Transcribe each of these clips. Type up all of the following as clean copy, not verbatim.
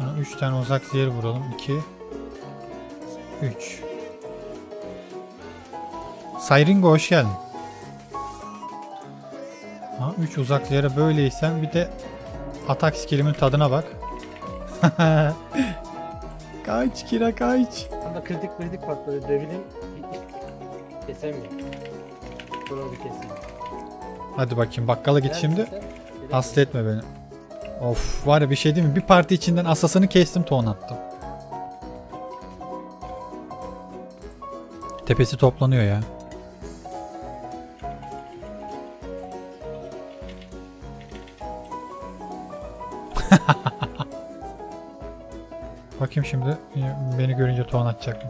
3 tane uzak zehir vuralım. 2 3. Sayringo hoş geldin. 3 uzak zehre böyleysen bir de atak skillimin tadına bak. Kaç Kira kaç. Anda kritik patladı. Dövüleyim. Kesemiyor. Bunu bir keseyim. Hadi bakayım bakkala git şimdi. Neredesin? Hasta etme beni. Of var ya bir şey değil mi? Bir parti içinden asasını kestim, ton attım. Tepesi toplanıyor ya. Bakayım şimdi beni görünce ton atacak mı?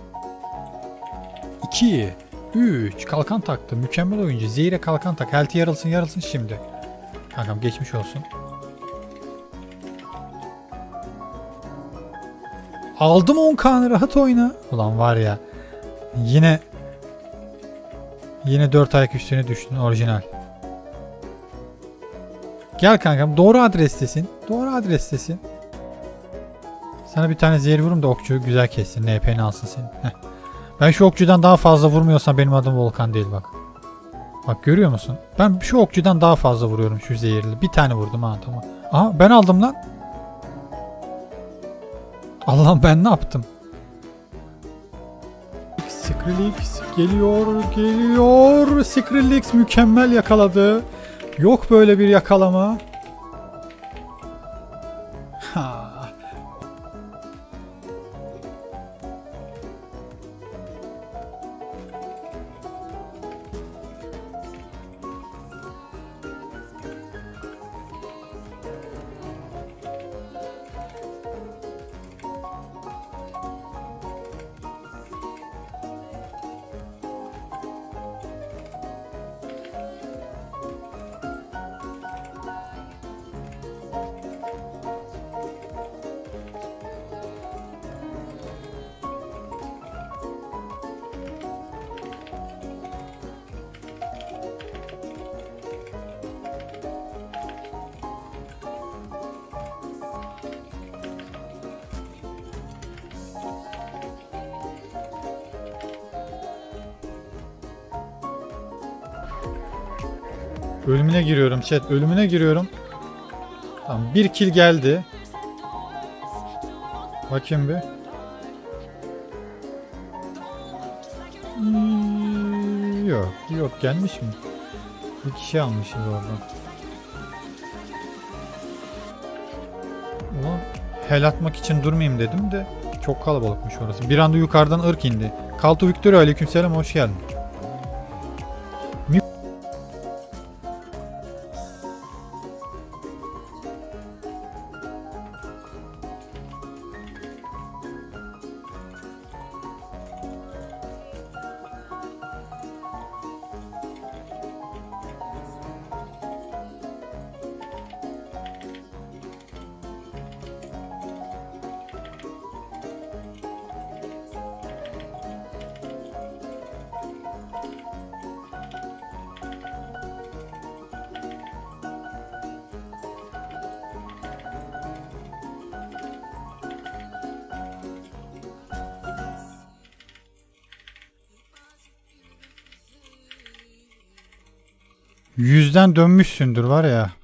2 3 kalkan taktı. Mükemmel oyuncu. Zehir'e kalkan tak. Health yarılsın şimdi. Kankam geçmiş olsun. Aldım 10K'nı, rahat oyna. Ulan var ya. Yine 4 ayak üstüne düştün orijinal. Gel kankam, doğru adrestesin. Doğru adrestesin. Sana bir tane zehir vurum da okçu güzel kessin. NP'ni alsın seni. Heh. Ben şu okçudan daha fazla vurmuyorsam benim adım Volkan değil bak. Bak görüyor musun? Ben şu okçudan daha fazla vuruyorum şu zehirli. Bir tane vurdum ha, tamam. Aha ben aldım lan. Allah'ım ben ne yaptım? Skrillex geliyor. Skrillex mükemmel yakaladı. Yok böyle bir yakalama. Ha. Ölümüne giriyorum chat. Ölümüne giriyorum. Tamam, bir kill geldi. Bakayım bir. Yok gelmiş mi? Bir kişi almışız oradan. Ulan hel atmak için durmayayım dedim de çok kalabalıkmış orası. Bir anda yukarıdan ırk indi. Kaltu Victoria aleykümselam, hoş geldin. Yüzden dönmüşsündür var ya.